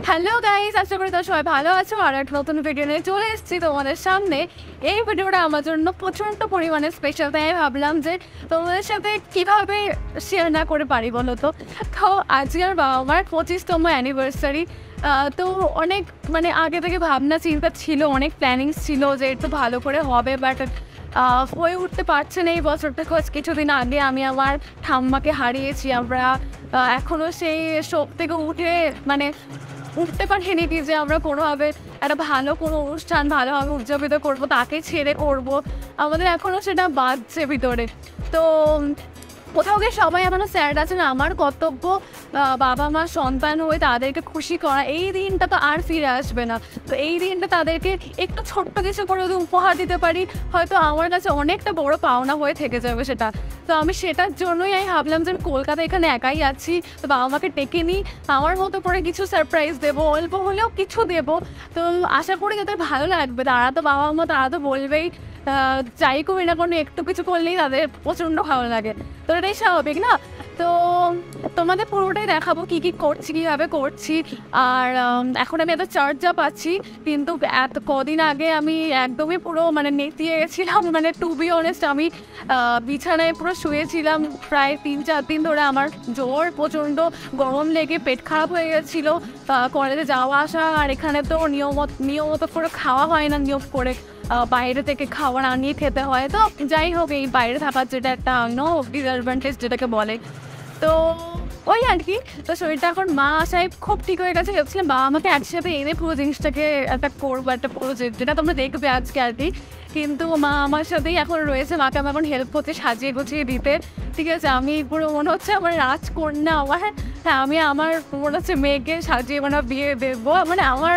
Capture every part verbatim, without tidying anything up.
Hello guys, আশা করি তোমরা সবাই ভালো আছো। আর একটা নতুন ভিডিও নিয়ে চলে এসেছি তোমাদের সামনে। এই ভিডিওটা আমার জন্য প্রচণ্ড পরিমাণে স্পেশাল, তাই আমি ভাবলাম যে তোমাদের সাথে কীভাবে শেয়ার না করে পারি বলো তো। তো আজকে আর বাবা মার পঁচিশতম অ্যানিভার্সারি। তো অনেক মানে আগে থেকে ভাবনা চিন্তা ছিল, অনেক প্ল্যানিংস ছিল যে একটু ভালো করে হবে, বাট হয়ে উঠতে পারছে না এই বছরটা। কিছুদিন আগে আমি আমার ঠাম্মাকে হারিয়েছি। আমরা এখনও সেই শোক থেকে উঠে মানে উঠতে পারিনি কি যে আমরা কোনোভাবে একটা ভালো কোনো অনুষ্ঠান ভালোভাবে উদযাপিত করবো, তাকে ছেড়ে করবো, আমাদের এখনও সেটা বাজছে ভিতরে। তো কোথাও গিয়ে সবাই এখনও স্যাড আছে না। আমার কর্তব্য বাবা মা সন্তান হয়ে তাদেরকে খুশি করা। এই দিনটা তো আর ফিরে আসবে না। তো এই দিনটা তাদেরকে একটু ছোট্ট কিছু করে যদি উপহার দিতে পারি, হয়তো আমার কাছে অনেকটা বড় পাওনা হয়ে থেকে যাবে সেটা। তো আমি সেটার জন্যই আমি ভাবলাম যে আমি কলকাতা এখানে একাই আছি, তো বাবা মাকে ডেকে নিই, আমার মতো করে কিছু সারপ্রাইজ দেবো, অল্প হলেও কিছু দেবো। তো আশা করি যাদের ভালো লাগবে। তারা তো বাবা মা তারা তো বলবেই, যাই করি না কোনো একটু কিছু করলেই তাদের প্রচণ্ড ভালো লাগে। তো এটাই স্বাভাবিক না। তো তোমাদের পুরোটাই দেখাবো কী কী করছি, কীভাবে করছি। আর এখন আমি এত চর্চা পাচ্ছি, কিন্তু এত কদিন আগে আমি একদমই পুরো মানে নেতিয়ে গেছিলাম। মানে টু বি অনেস্ট, আমি বিছানায় পুরো শুয়েছিলাম প্রায় তিন চার দিন ধরে। আমার জ্বর, প্রচণ্ড গরম লেগে পেট খারাপ হয়ে গেছিলো, কলেজে যাওয়া আসা। আর এখানে তো নিয়মত নিয়মত করে খাওয়া হয় না, নিয়ম করে বাইরে থেকে খাবার আনিয়ে খেতে হয়। তো যাই হোক, এই বাইরে থাকার যেটা একটা নো ডিসঅ্যাডভান্টেজ যেটাকে বলে, তো ওই আর কি। তো শরীরটা এখন মা আসায় খুব ঠিক হয়ে গেছে। ভেবেছিলাম বাবা আমাকে একসাথে এনে পুরো জিনিসটাকে একটা করবো, একটা প্রজেক্ট যেটা তোমরা দেখবে আজকে আর কি। কিন্তু মা আমার সাথেই এখন রয়েছে, মাকে আমার এখন হেল্প করছে সাজিয়ে গুছিয়ে দিতে। ঠিক আছে, আমি পুরো মনে হচ্ছে আমার রাজকন্যা। আমার হ্যাঁ আমি আমার মনে হচ্ছে মেয়েকে সাজিয়ে মানে বিয়ে দেবো। মানে আমার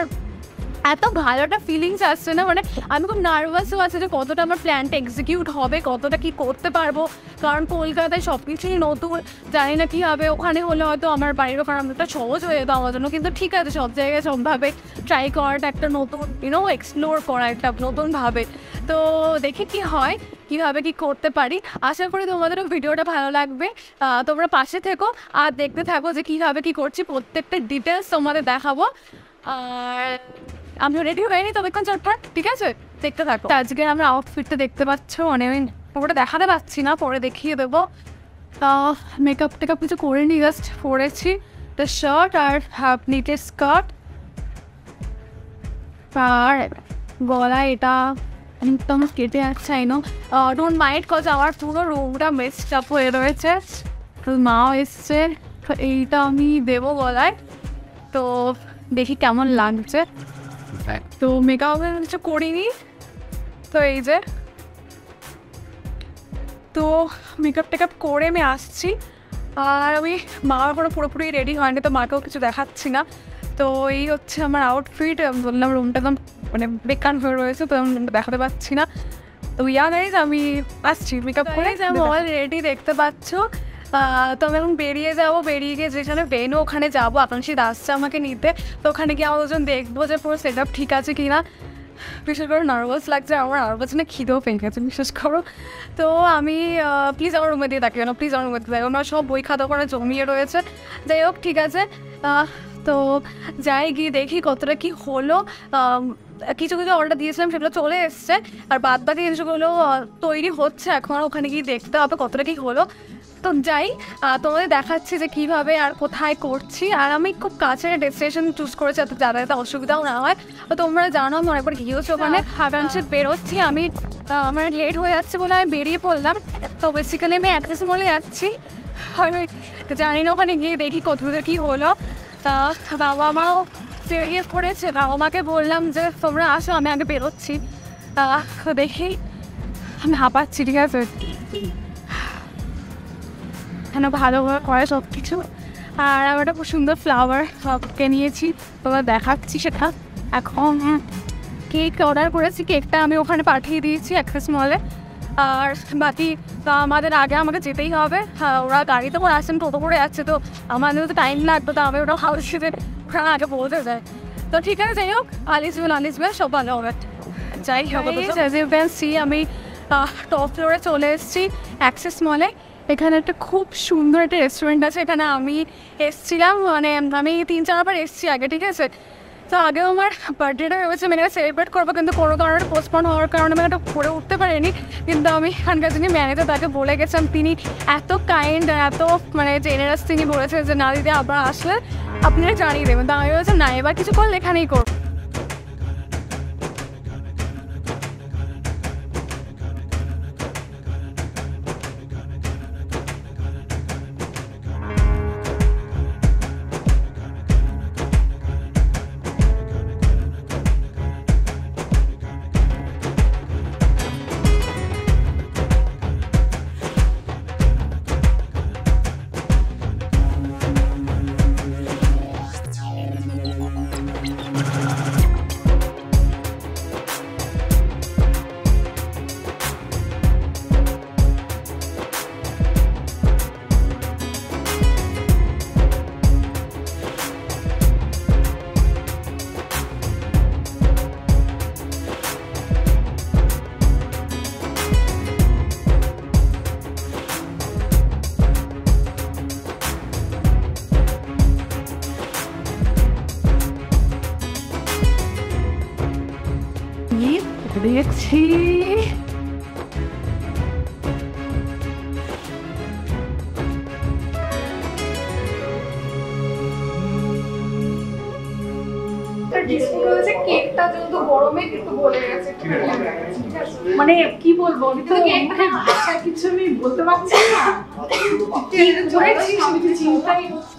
এত ভালো একটা ফিলিংস আসছে না। মানে আমি খুব নার্ভাসও আছে যে কতটা আমার প্ল্যানটা এক্সিকিউট হবে, কতটা কি করতে পারবো। কারণ কলকাতায় সব কিছুই নতুন, জানি না কী হবে। ওখানে হলে হয়তো আমার বাড়ির ওখানে একটা সহজ হয়ে যেত আমার জন্য। কিন্তু ঠিক আছে, সব জায়গায় সবভাবে ট্রাই করাটা একটা নতুন ইউনো এক্সপ্লোর করা একটা নতুনভাবে। তো দেখি কি হয়, কীভাবে কি করতে পারি। আশা করি তোমাদেরও ভিডিওটা ভালো লাগবে। তোমরা পাশে থেকো আর দেখতে থাকো যে কীভাবে কী করছি, প্রত্যেকটা ডিটেলস তোমাদের দেখাবো। আর আমিও রেডি হয়নি তবেক্ষণ চটপট, ঠিক আছে দেখতে থাকো। আজকে আমরা আউটফিটটা দেখতে পাচ্ছ, মানে আমি পুরোটা দেখাতে পাচ্ছি না, পরে দেখিয়ে দেবো। মেকআপ টেকআপ কিছু করিনি, জাস্ট পরেছি দ্য শার্ট আর হাফ নিটের স্কার্ট। আর গলায় এটা একদম কেটে যাচ্ছে। I know, don't mind, cause আমার পুরো রুমটা মেসড আপ হয়ে রয়েছে। তো মাও এসছে, এইটা আমি দেবো গলায়। তো দেখি কেমন লাগছে। তো মেকআপ কিছু করিনি, তো এই যে তো মেকআপ টেকআপ করে আমি আসছি। আর আমি মা এখনো পুরোপুরি রেডি হয়নি, তো মাকেও কিছু দেখাচ্ছি না। তো এই হচ্ছে আমার আউটফিট। বললাম রুমটা একদম মানে বেকার হয়ে রয়েছে, তো আমি দেখাতে পাচ্ছি না। তো ইয়া গাইজ আমি আসছি মেকআপ করে। আমি অলরেডি দেখতে পাচ্ছ। তো আমি এখন বেরিয়ে যাবো, বেরিয়ে গিয়ে যেখানে বেনো ওখানে যাবো। আকাঙ্ক্ষিত আসছে আমাকে নিতে, তো ওখানে গিয়ে আমার ওজন দেখবো যে পুরো সেট আপ ঠিক আছে কি না। বিশেষ করে নার্ভাস লাগছে, আমার নার্ভাস না খিদেও পেয়ে গেছে বিশেষ করো। তো আমি প্লিজ আমার রুমে দিয়ে তাকিও না, প্লিজ আমার রুমে দিয়ে তাকিও না, সব বই খাতা করে জমিয়ে রয়েছে। যাই হোক ঠিক আছে, তো যাই গিয়ে দেখি কতটা কি হলো। কিছু কিছু অর্ডার দিয়েছিলাম সেগুলো চলে এসছে, আর বাদ বাকি জিনিসগুলো তৈরি হচ্ছে এখন। ওখানে গিয়ে দেখতে হবে কতটা কি হলো। তো যাই, তোমাদের দেখাচ্ছি যে কীভাবে আর কোথায় করছি। আর আমি খুব কাছে ডেস্টিনেশন চুজ করেছি যাতে যাতায়াতে অসুবিধাও না হয়। তো তোমরা জানো আমি অনেকবার গিয়েছি ওখানে। হাফাংশে বেরোচ্ছি আমি, আমার লেট হয়ে যাচ্ছে বলে আমি বেরিয়ে পড়লাম। তো বেসিক্যালি আমি অ্যাড্রেস মলে যাচ্ছি, জানি না ওখানে গিয়ে দেখি কতদূর কী হলো। তা বাবা মাও বেরিয়ে পড়েছে, বাবা মাকে বললাম যে তোমরা আসো, আমি আগে বেরোচ্ছি। দেখি আমি হাঁপাচ্ছি, ঠিক আছে এখানে ভালোভাবে করে সব কিছু। আর আমার একটা খুব সুন্দর ফ্লাওয়ার কে নিয়েছি, তোমরা দেখাচ্ছি সেটা। এখন কেক অর্ডার করেছি, কেকটা আমি ওখানে পাঠিয়ে দিয়েছি অ্যাক্সেস মলে। আর বাকি আমাদের আগে আমাকে যেতেই হবে। ওরা গাড়িতে করে আসছেন, টোটো করে যাচ্ছে, তো আমাদের তো টাইম লাগবে। তো আমি ওটা হাউস থেকে ওরা আগে পৌঁছে যায়। তো ঠিক আছে, যাই হোক আলিসবেল আলিসবেল সব ভালো হবে। যাই হোক সি আমি টপ ফ্লোরে চলে এসেছি অ্যাক্সেস মলে। এখানে একটা খুব সুন্দর একটা রেস্টুরেন্ট আছে, এখানে আমি এসেছিলাম, মানে আমি তিন চারবার এসেছি আগে, ঠিক আছে। তো আগেও আমার বার্থডেটা ভেবেছে মানে সেলিব্রেট করবো, কিন্তু কোনো কারণে পোস্টপন হওয়ার কারণে আমি এটা করে উঠতে পারিনি। কিন্তু আমি এখানকার যিনি ম্যানেজার তাকে বলে গেছিলাম, তিনি এত কাইন্ড এত মানে জেনারাস, তিনি বলেছেন যে না দিদি আবার আসলে আপনারা জানিয়ে দেবেন। তো আমি বলছি না, এবার কিছু করলে এখানেই করবো। দেখছি কেকটা যেহেতু গরমে কিন্তু বলে গেছে, মানে কি বলবো, আচ্ছা কিছু আমি বলতে পারছি না, চিন্তাই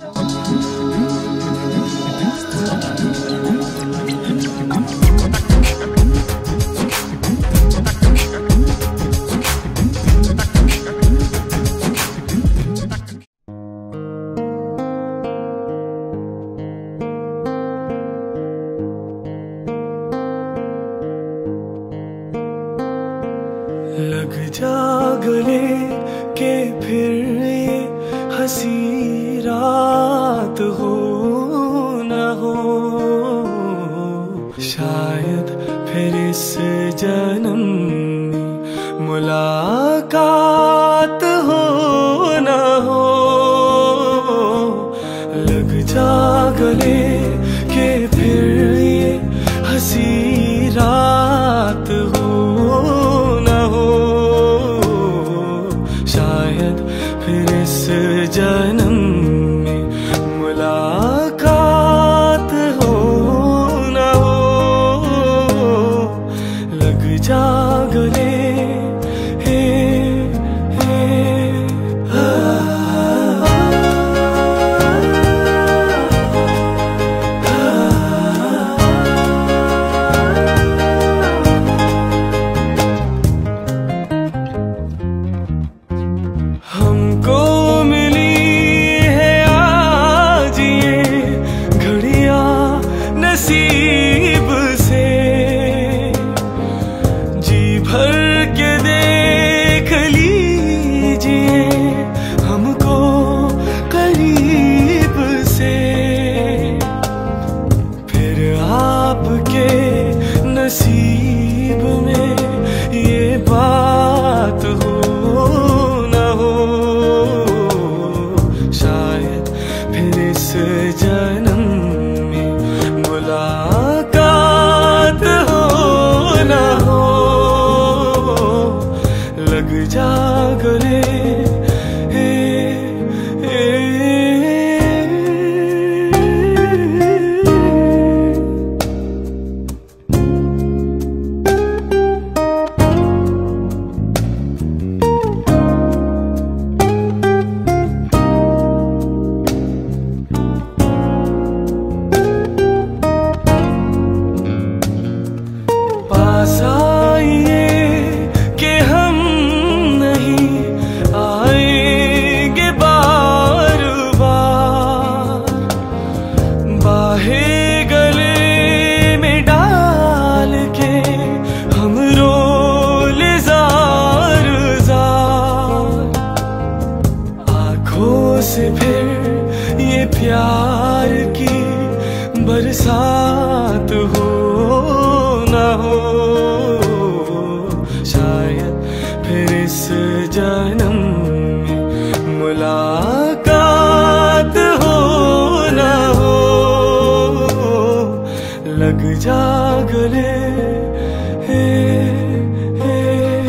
लग जा गले के फिर ये हंसी रात हो न हो, शायद फिर इस जन्म में मुलाकात हो न हो। लग जा गले के फिर ये हंसी रात हो न हो, शायद फिर इस जन्म में मुलाकात हो न हो। लग जा गले हे हे आ, हमको मिली है आज ये घड़ियां नसीब से, जी भर के देख लीजिए हमको करीब से, फिर आपके नसीब में ये बात हो न हो, शायद फिर इस जन्म में मुलाकात हो न हो। लग जा गले हे हे पास आइए कि हम नहीं आएंगे बार बार, बाहे गले में डाल के हम रोले जार जार, आँखों से फिर ये प्यार की बरसात हो न हो, शायद फिर इस जन्म में लग जा गले हे हे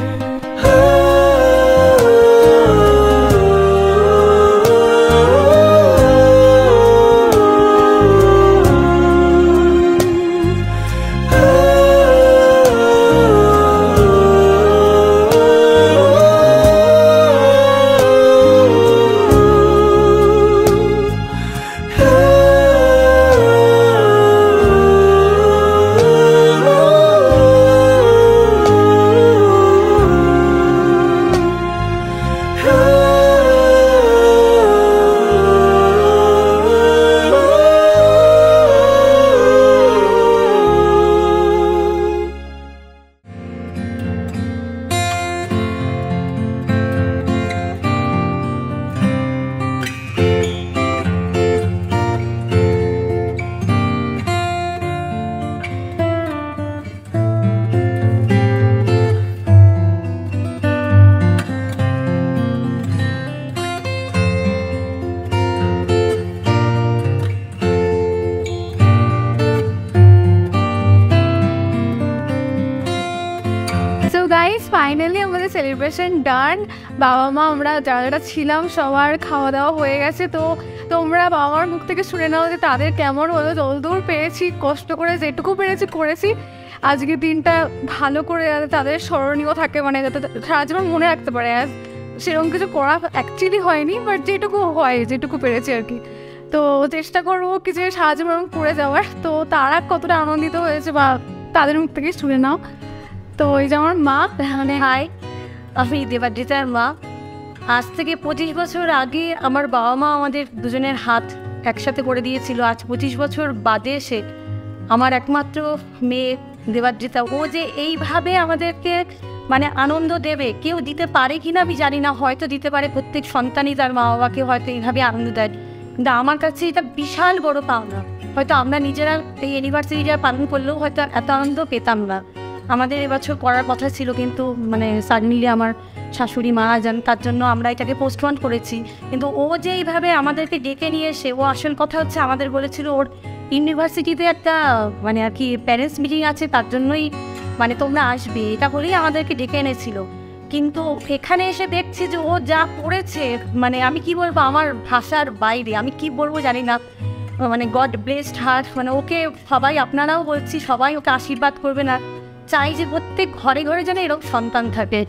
ফাইনালি আমাদের সেলিব্রেশন ডান। বাবা মা আমরা যারা যারা ছিলাম সবার খাওয়া দাওয়া হয়ে গেছে। তো তোমরা বাবা মার মুখ থেকে শুনে নাও যে তাদের কেমন হলো। যতদূর পেরেছি কষ্ট করে যেটুকু পেরেছি করেছি। আজকের দিনটা ভালো করে যাতে তাদের স্মরণীয় থাকে, মানে যাতে সারা জীবন মনে রাখতে পারে। সেরকম কিছু করা অ্যাকচুয়ালি হয়নি, বাট যেটুকু হয় যেটুকু পেরেছি আর কি। তো চেষ্টা করবো কিছু সারা জীবন করে যাওয়ার। তো তারা কতটা আনন্দিত হয়েছে বা তাদের মুখ থেকে শুনে নাও। তো এই যে আমার মা, মানে হাই, আমি দেবাদ্রিতার মা। আজ থেকে পঁচিশ বছর আগে আমার বাবা মা আমাদের দুজনের হাত একসাথে করে দিয়েছিল। আজ পঁচিশ বছর বাদে এসে আমার একমাত্র মেয়ে দেবাদ্রিতা, ও যে এইভাবে আমাদেরকে মানে আনন্দ দেবে, কেউ দিতে পারে কি না আমি জানি না, হয়তো দিতে পারে, প্রত্যেক সন্তানই তার মা বাবাকে হয়তো এইভাবে আনন্দ দেয়। কিন্তু আমার কাছে এটা বিশাল বড় পাওনা। হয়তো আমরা নিজেরা এই ইউনিভার্সিটিটা পালন করলেও হয়তো এত আনন্দ পেতাম না। আমাদের এবছর করার কথা ছিল, কিন্তু মানে সাডেনলি আমার শাশুড়ি মারা যান, তার জন্য আমরা এটাকে পোস্টপোন করেছি। কিন্তু ও যে এইভাবে আমাদেরকে ডেকে নিয়ে এসে, ও আসল কথা হচ্ছে আমাদের বলেছিল ওর ইউনিভার্সিটিতে একটা মানে আর কি প্যারেন্টস মিটিং আছে, তার জন্যই মানে তোমরা আসবে, এটা বলেই আমাদেরকে ডেকে এনেছিল। কিন্তু এখানে এসে দেখছি যে ও যা করেছে, মানে আমি কি বলবো, আমার ভাষার বাইরে, আমি কি বলবো জানি না। মানে গড ব্লেসড হার, মানে ওকে সবাই, আপনারাও বলছি সবাই ওকে আশীর্বাদ করবে না। চাই যে প্রত্যেক ঘরে ঘরে যেন এরকম সন্তান থাকে।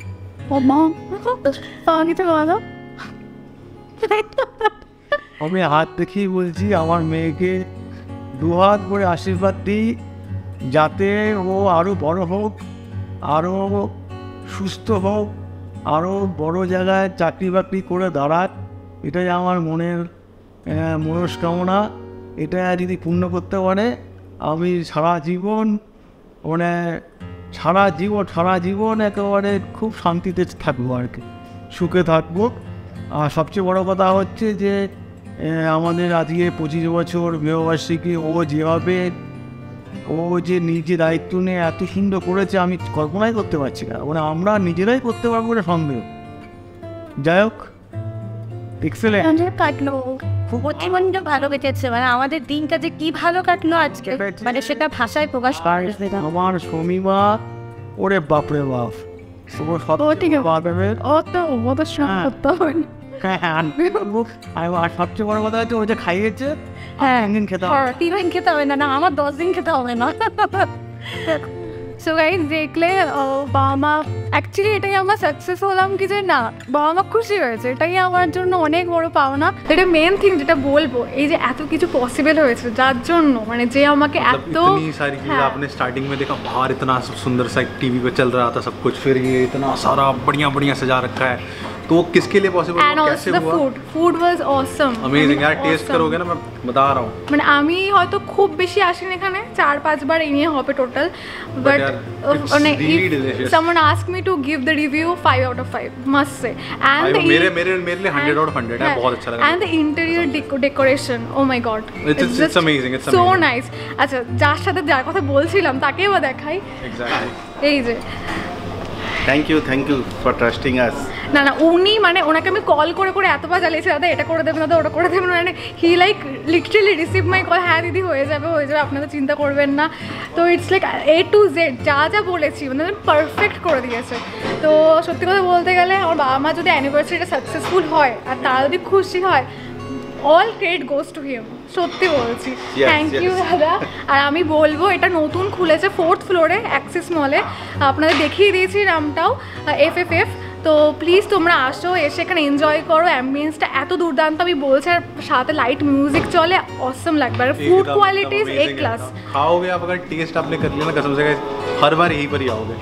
আমি হাত দেখেই বলছি আমার মেয়েকে দু হাত করে আশীর্বাদ দিই, যাতে ও আরও বড় হোক, আরও সুস্থ হোক, আরও বড় জায়গায় চাকরি বাকরি করে দাঁড়াক। এটাই আমার মনের মনস্কামনা। এটা যদি পূর্ণ করতে পারে আমি সারা জীবন মানে সারা জীবন সারা জীবন একেবারে খুব শান্তিতে থাকবো আর কি, সুখে থাকবো। আর সবচেয়ে বড় কথা হচ্ছে যে আমাদের আজকে পঁচিশ বছর বিবাহবার্ষিকী, ও যেভাবে ও যে নিজে দায়িত্ব নিয়ে এত সুন্দর করেছে আমি কল্পনাই করতে পারছি না, মানে আমরা নিজেরাই করতে পারবো না সন্দেহ। যাই হোক, এক্সেলেন্ট কাটলো, জীবনটা ভালো কেটেছে, মানে আমাদের দিনটা যে কি ভালো কাটলো আজকে, মানে সেটা ভাষায় প্রকাশ করবে না। আমার সমীমা, ওরে বাপরে বাপ, আর সবচেয়ে বড় কথা হচ্ছে ও যে খাইয়েছে, হ্যাঁ দিন খেতে হবে, তিন দিন খেতে হবে না, না আমার দশ দিন খেতে হবে না। সো গাইস দেখলে বাবা মা অ্যাকচুয়ালি এটাই আমার সাকসেস হলাম কি যে না বাবা মা খুশি হয়েছে, এটাই আমার জন্য অনেক বড় পাওনা। এটা মেন থিং যেটা বলবো, এই যে এত কিছু পসিবল হয়েছে যার জন্য, মানে যে আমাকে এত सारी चीज़ें आपने स्टार्टिंग में देखा, बाहर इतना सुंदर सा टीवी पे चल रहा था सब कुछ, फिर ये इतना सारा बढ़िया बढ़िया सजा रखा है, तो वो किसके लिए पॉसिबल हुआ, कैसे हुआ? Food food was awesome, amazing यार, टेस्ट करोगे ना, मैं बता रहा हूँ। মানে আমি হয়তো খুব বেশি আসিনি এখানে, চার পাঁচবার এই নিয়ে হবে টোটাল, বাট মানে someone asked me to give the review five out of five, must say. And the मेरे मेरे मेरे लिए hundred out of hundred है, बहुत अच्छा लगा। And the interior decoration, oh my god, it's it's amazing, it's so nice। আচ্ছা, যার সাথে যার কথা বলছিলাম তাকেও দেখাই, exactly এই যে thank you thank you for trusting us. না না উনি মানে ওনাকে আমি কল করে করে এতবার জ্বালিয়েছি, দাদা এটা করে দেবেন, দাদা ওটা করে দেবেন, মানে he like literally receive my call, হ্যাঁ দিদি হয়ে যাবে হয়ে যাবে আপনাদের চিন্তা করবেন না। তো it's like A to Z যা যা বলেছি মানে পারফেক্ট করে দিয়েছে। তো সত্যি কথা বলতে গেলে আমার বাবা মা যদি অ্যানিভার্সারিটা সাকসেসফুল হয় আর তারা যদি খুশি হয়, all credit goes to him, সত্যি বলছি। থ্যাংক ইউ দাদা। আর আমি বলবো এটা নতুন খুলেছে ফোর্থ ফ্লোরে অ্যাক্সিস মলে, আপনাদের দেখিয়ে দিয়েছি নামটাও, এফ এফ এফ। তো প্লিজ তোমরা আসো, এসে এখানে এনজয় করো, অ্যাম্বিয়েন্সটা এত দুর্দান্ত আমি বলছি, আর সাথে লাইট মিউজিক চলে, অসম লাগবে। আর food quality is A class. खाओगे आप, अगर टेस्ट आपने कर लिया ना कसम से हर बार यहीं पर ही आओगे।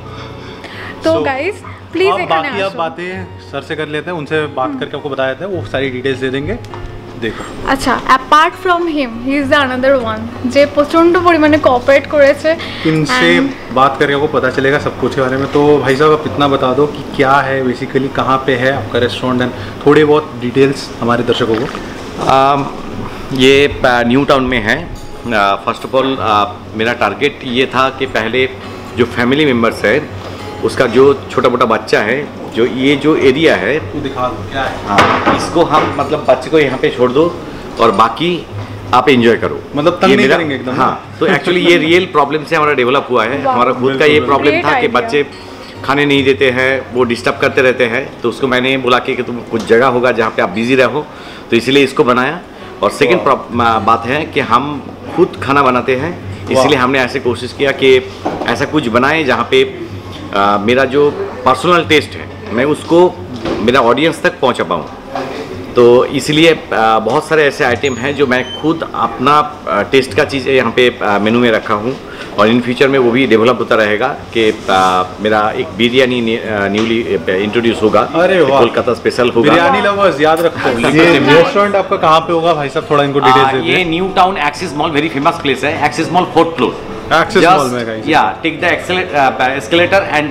तो गाइस प्लीज एखाने बाकी आप बातें सर से कर लेते हैं, उनसे बात करके आपको बता देते हैं, वो सारी डिटेल्स दे देंगे। देखो अच्छा apart from him he is the another one जे प्रचंड परिमाणे कोऑपरेट करेছে। इनसे बात करके आपको पता चलेगा सब कुछ के बारे में। तो भाई साहब आप इतना बता दो कि क्या है बेसिकली, कहाँ पे है आपका रेस्टोरेंट, एंड थोड़े बहुत डिटेल्स हमारे दर्शकों को। um, ये न्यू टाउन में है। फर्स्ट ऑफ ऑल मेरा टारगेट ये था कि पहले जो फैमिली मेम्बर्स है उसका जो छोटा मोटा बच्चा है, जो ये जो एरिया है तू दिखा दो क्या है। हाँ, इसको हम मतलब बच्चे को यहाँ पे छोड़ दो और बाकी आप एंजॉय करो, मतलब तंग नहीं करेंगे एकदम। हाँ, तो एक्चुअली ये रियल प्रॉब्लम से हमारा डेवलप हुआ है। हमारा खुद का ये प्रॉब्लम था कि बच्चे खाने नहीं देते हैं, वो डिस्टर्ब करते रहते हैं। तो उसको मैंने बोला कि, कि तुम कुछ जगह होगा जहाँ पे आप बिजी रहो, तो इसीलिए इसको बनाया। और सेकंड बात है कि हम खुद खाना बनाते हैं, इसलिए हमने ऐसे कोशिश किया कि ऐसा कुछ बनाए जहाँ पे आ, मेरा जो पर्सनल टेस्ट है मैं उसको मेरा ऑडियंस तक पहुँचा पाऊँ। तो इसलिए बहुत सारे ऐसे आइटम हैं जो मैं खुद अपना टेस्ट का चीज़ यहाँ पे मेनू में रखा हूँ, और इन फ्यूचर में वो भी डेवलप होता रहेगा कि मेरा एक बिरयानी न्यूली इंट्रोड्यूस होगा। अरे कोलकाता स्पेशल होगा। बिरयानी लवर्स याद रखो, ये रेस्टोरेंट आपका कहाँ पे होगा भाई साहब, थोड़ा इनको डिटेल्स दे दीजिए। ये New Town Axis Mall very famous place है, Axis Mall fourth floor. Axis Mall में गाइस, या take the escalator and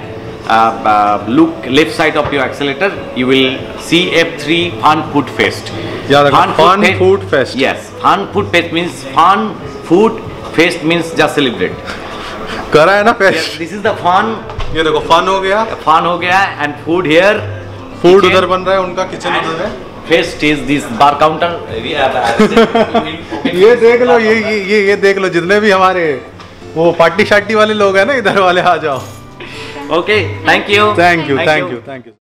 look left side of your accelerator, you will see F three Fun Food Fest. Yeah, fun, fun food fest. Yes, Fun Food Fest means fun food fest means just celebrate. करा है ना fest. Yes, this is the fun. ये देखो fun हो गया, fun हो गया, and food here. Food उधर बन रहा है, उनका किचन उधर है। Fest is this bar counter. ये देख लो, ये ये ये देख लो, जितने भी हमारे वो पार्टी शार्टी वाले लोग हैं ना, इधर वाले आ जाओ। Okay, thank you. Thank you, thank you, thank you.